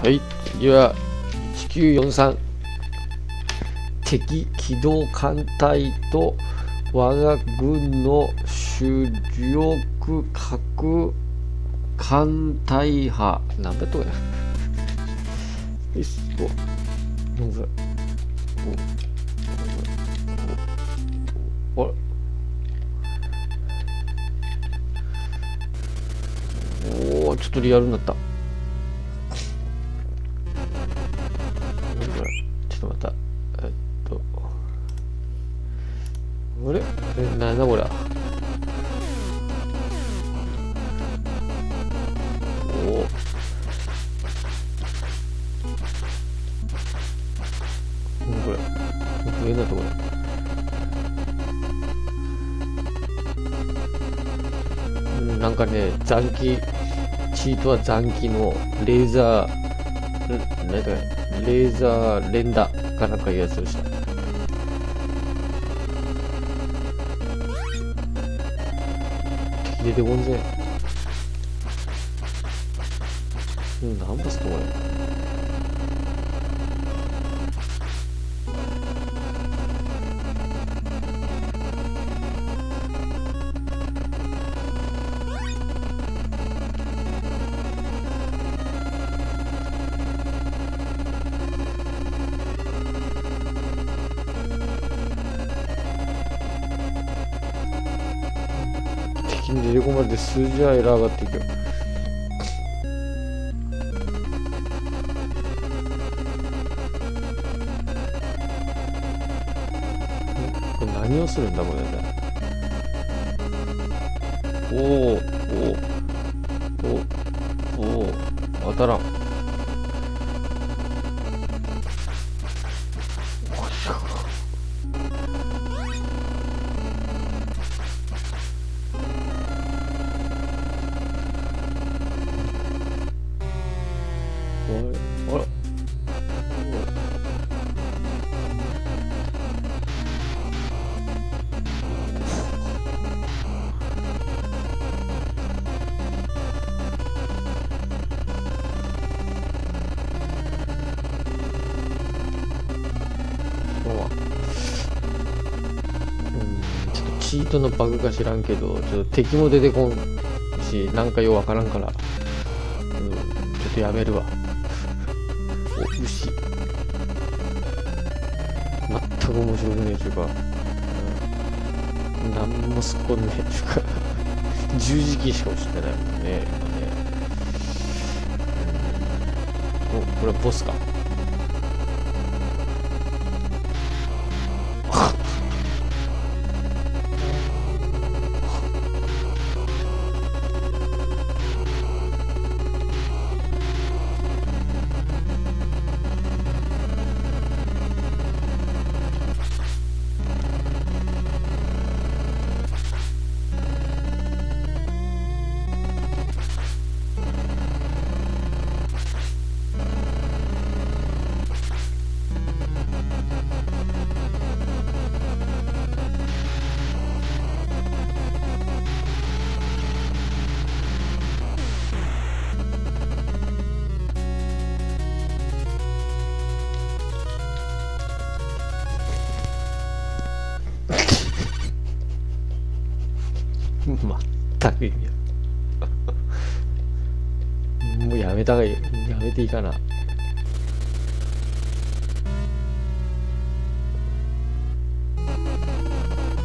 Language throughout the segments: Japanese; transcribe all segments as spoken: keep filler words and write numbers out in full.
はい、次はせんきゅうひゃくよんじゅうさん。敵機動艦隊と我が軍の主力核艦隊派。何だとや。よし、お、どんぐらい。お、お、あれ。おお、ちょっとリアルになった。ちょっとまた。えっと。あれえ、なんだこれ。おお。これ。上だとこれ。なんかね、残機、チートは残機のレーザー、んなんだレーザー連打かなんかいうやつでした。敵出てこんぜ。うん、なんだすとこれ。敵に出てこまれて数字はエラー上がっていくよ。これ何をするんだこれね。おおおおおお当たらん。あらちょっとチートのバグか知らんけど、ちょっと敵も出てこんし、なんかようわからんから、うん、ちょっとやめるわ。お、牛。全く面白くねえちゅうか、うん、なんもすっこんねえちゅうか、十字キーしか押してないもんね、今ね。うん、お、これはボスか。全く意味ないもうやめた方がいい。やめていいかな。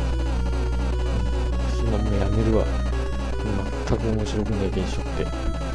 今もうやめるわ。全く面白くない現象って。